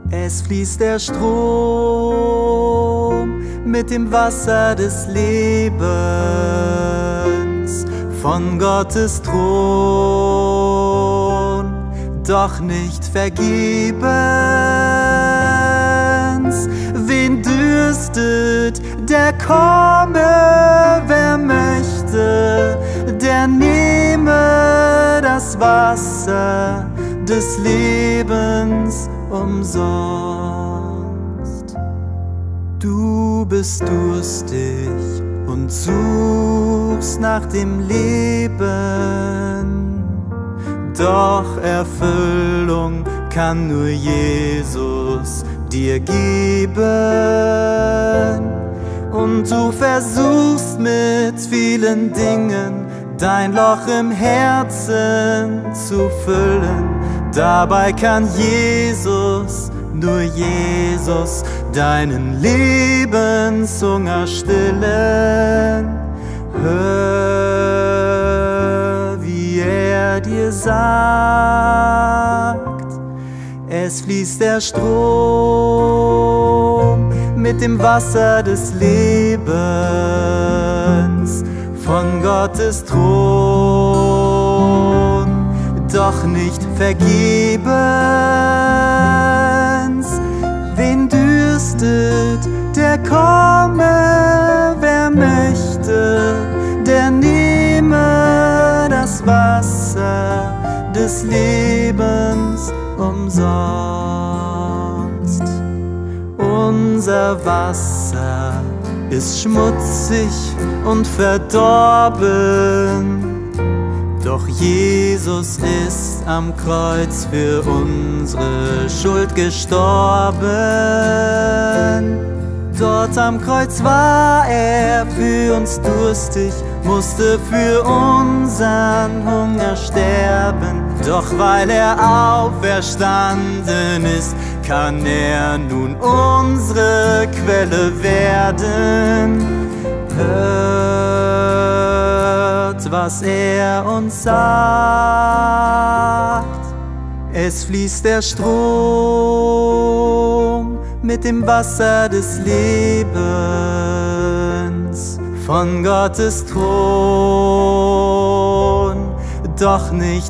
Es fließt der Strom mit dem Wasser des Lebens von Gottes Thron, doch nicht vergebens. Wen dürstet, der komme, wer möchte, der nehme das Wasser des Lebens umsonst. Du bist durstig und suchst nach dem Leben, doch Erfüllung kann nur Jesus dir geben. Und du versuchst mit vielen Dingen dein Loch im Herzen zu füllen. Dabei kann Jesus, nur Jesus, deinen Lebenshunger stillen. Hör, wie er dir sagt, es fließt der Strom mit dem Wasser des Lebens von Gottes Thron, doch nicht vergebens. Wen dürstet, der komme, wer möchte, der nehme das Wasser des Lebens umsonst. Unser Wasser ist schmutzig und verdorben, doch Jesus ist am Kreuz für unsere Schuld gestorben. Dort am Kreuz war er für uns durstig, musste für unseren Hunger sterben. Doch weil er auferstanden ist, kann er nun unsere Quelle werden. Hört, was er uns sagt. Es fließt der Strom mit dem Wasser des Lebens von Gottes Thron, doch nicht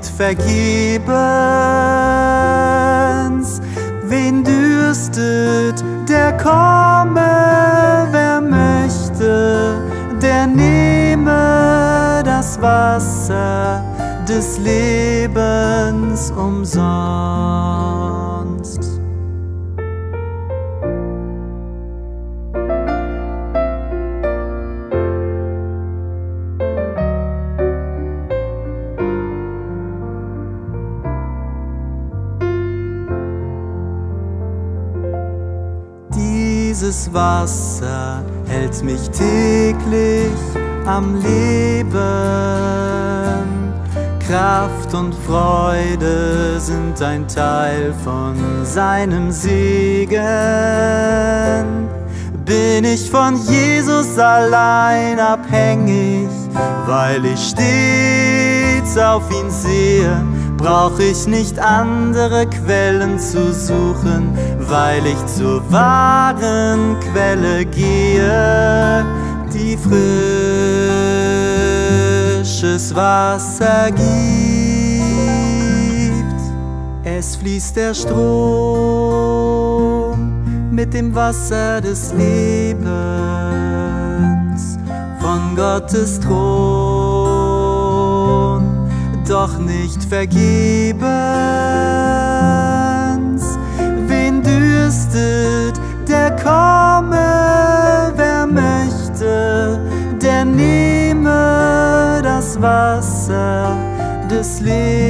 vergebens. Wen dürstet, der komme, wer möchte, der nehme das Wasser des Lebens umsonst. Dieses Wasser hält mich täglich am Leben. Kraft und Freude sind ein Teil von seinem Segen. Bin ich von Jesus allein abhängig, weil ich stets auf ihn sehe, brauch ich nicht andere Quellen zu suchen, weil ich zur wahren Quelle gehe, die frisches Wasser gibt. Es fließt der Strom mit dem Wasser des Lebens von Gottes Thron, doch nicht vergebens. Wen dürstet, der komme, wer möchte, der nehme das Wasser des Lebens